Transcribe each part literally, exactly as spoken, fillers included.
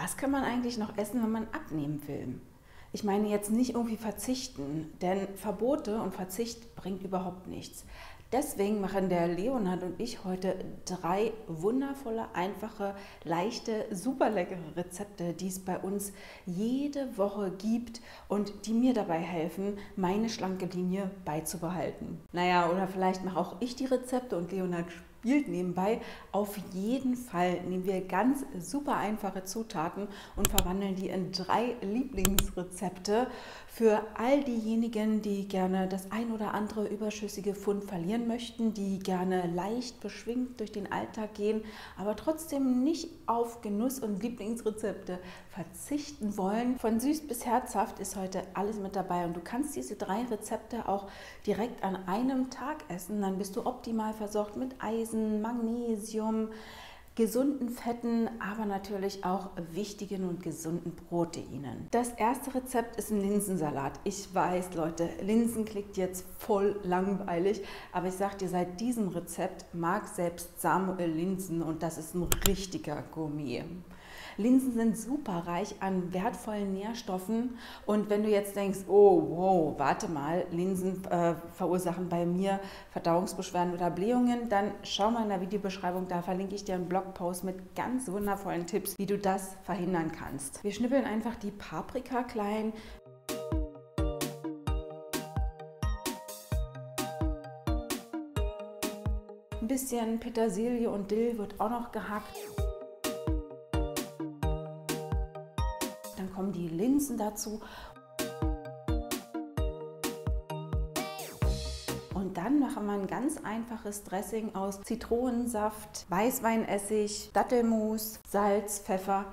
Was kann man eigentlich noch essen, wenn man abnehmen will? Ich meine jetzt nicht irgendwie verzichten, denn Verbote und Verzicht bringt überhaupt nichts. Deswegen machen der Leonhard und ich heute drei wundervolle, einfache, leichte, super leckere Rezepte, die es bei uns jede Woche gibt und die mir dabei helfen, meine schlanke Linie beizubehalten. Naja, oder vielleicht mache auch ich die Rezepte und Leonhard spielt nebenbei. Auf jeden Fall nehmen wir ganz super einfache Zutaten und verwandeln die in drei Lieblingsrezepte für all diejenigen, die gerne das ein oder andere überschüssige Pfund verlieren möchten, die gerne leicht beschwingt durch den Alltag gehen, aber trotzdem nicht auf Genuss und Lieblingsrezepte verzichten wollen. Von süß bis herzhaft ist heute alles mit dabei und du kannst diese drei Rezepte auch direkt an einem Tag essen. Dann bist du optimal versorgt mit Eisen, Magnesium, gesunden Fetten, aber natürlich auch wichtigen und gesunden Proteinen. Das erste Rezept ist ein Linsensalat. Ich weiß, Leute, Linsen klingt jetzt voll langweilig, aber ich sage dir, seit diesem Rezept mag selbst Samuel Linsen und das ist ein richtiger Gourmet. Linsen sind super reich an wertvollen Nährstoffen und wenn du jetzt denkst, oh wow, warte mal, Linsen äh, verursachen bei mir Verdauungsbeschwerden oder Blähungen, dann schau mal in der Videobeschreibung, da verlinke ich dir einen Blogpost mit ganz wundervollen Tipps, wie du das verhindern kannst. Wir schnippeln einfach die Paprika klein. Ein bisschen Petersilie und Dill wird auch noch gehackt. Dann kommen die Linsen dazu. Und dann machen wir ein ganz einfaches Dressing aus Zitronensaft, Weißweinessig, Dattelmus, Salz, Pfeffer.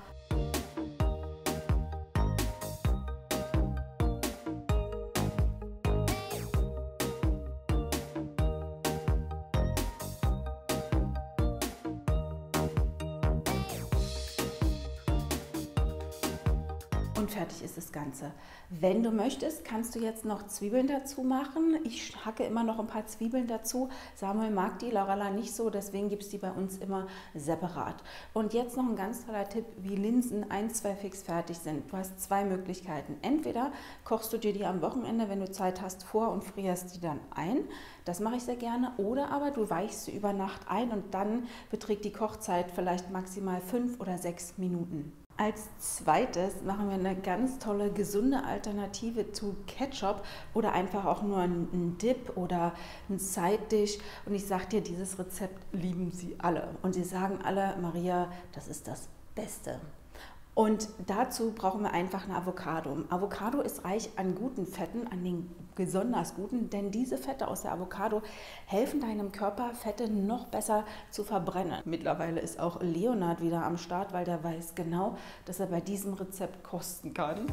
Und fertig ist das Ganze. Wenn du möchtest, kannst du jetzt noch Zwiebeln dazu machen. Ich hacke immer noch ein paar Zwiebeln dazu. Samuel mag die, Laurella nicht so, deswegen gibt es die bei uns immer separat. Und jetzt noch ein ganz toller Tipp, wie Linsen ein, zwei fix fertig sind. Du hast zwei Möglichkeiten. Entweder kochst du dir die am Wochenende, wenn du Zeit hast, vor und frierst die dann ein. Das mache ich sehr gerne. Oder aber du weichst sie über Nacht ein und dann beträgt die Kochzeit vielleicht maximal fünf oder sechs Minuten. Als zweites machen wir eine ganz tolle, gesunde Alternative zu Ketchup oder einfach auch nur ein Dip oder ein Side-Dish. Und ich sage dir, dieses Rezept lieben sie alle. Und sie sagen alle, Maria, das ist das Beste. Und dazu brauchen wir einfach eine Avocado. Avocado ist reich an guten Fetten, an den besonders guten, denn diese Fette aus der Avocado helfen deinem Körper, Fette noch besser zu verbrennen. Mittlerweile ist auch Leonhard wieder am Start, weil der weiß genau, dass er bei diesem Rezept kosten kann.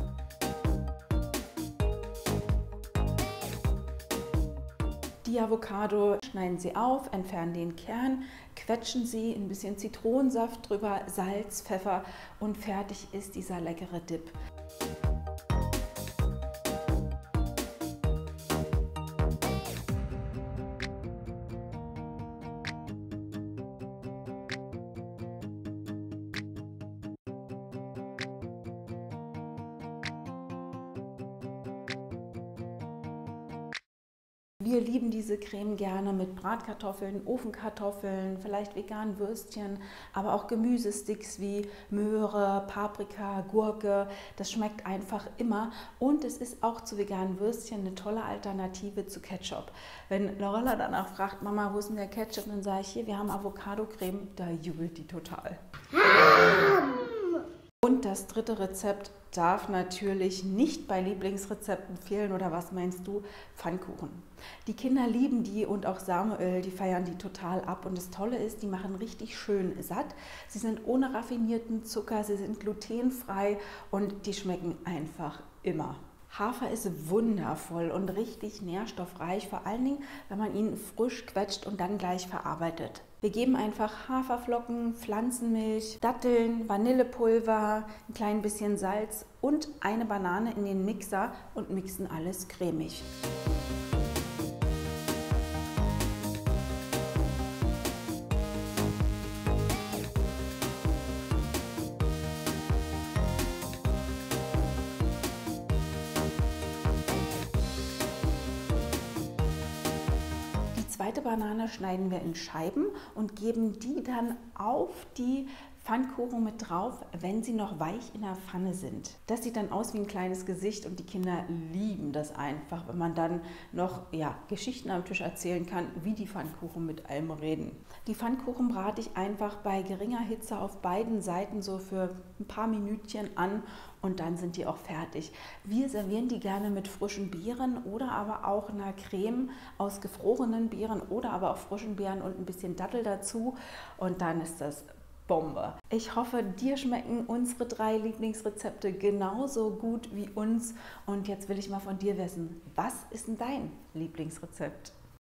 Die Avocado schneiden Sie auf, entfernen den Kern, quetschen Sie, ein bisschen Zitronensaft drüber, Salz, Pfeffer und fertig ist dieser leckere Dip. Wir lieben diese Creme gerne mit Bratkartoffeln, Ofenkartoffeln, vielleicht veganen Würstchen, aber auch Gemüsesticks wie Möhre, Paprika, Gurke. Das schmeckt einfach immer und es ist auch zu veganen Würstchen eine tolle Alternative zu Ketchup. Wenn Laurella danach fragt, Mama, wo ist denn der Ketchup? Dann sage ich, hier, wir haben Avocado-Creme, da jubelt die total. Und das dritte Rezept darf natürlich nicht bei Lieblingsrezepten fehlen, oder was meinst du? Pfannkuchen. Die Kinder lieben die und auch Samuel, die feiern die total ab. Und das Tolle ist, die machen richtig schön satt. Sie sind ohne raffinierten Zucker, sie sind glutenfrei und die schmecken einfach immer. Hafer ist wundervoll und richtig nährstoffreich, vor allen Dingen, wenn man ihn frisch quetscht und dann gleich verarbeitet. Wir geben einfach Haferflocken, Pflanzenmilch, Datteln, Vanillepulver, ein klein bisschen Salz und eine Banane in den Mixer und mixen alles cremig. zweite Banane schneiden wir in Scheiben und geben die dann auf die Pfannkuchen mit drauf, wenn sie noch weich in der Pfanne sind. Das sieht dann aus wie ein kleines Gesicht und die Kinder lieben das einfach, wenn man dann noch ja, Geschichten am Tisch erzählen kann, wie die Pfannkuchen mit allem reden. Die Pfannkuchen brate ich einfach bei geringer Hitze auf beiden Seiten so für ein paar Minütchen an und dann sind die auch fertig. Wir servieren die gerne mit frischen Beeren oder aber auch einer Creme aus gefrorenen Beeren oder aber auch frischen Beeren und ein bisschen Dattel dazu und dann ist das Bombe. Ich hoffe, dir schmecken unsere drei Lieblingsrezepte genauso gut wie uns. Und jetzt will ich mal von dir wissen, was ist denn dein Lieblingsrezept?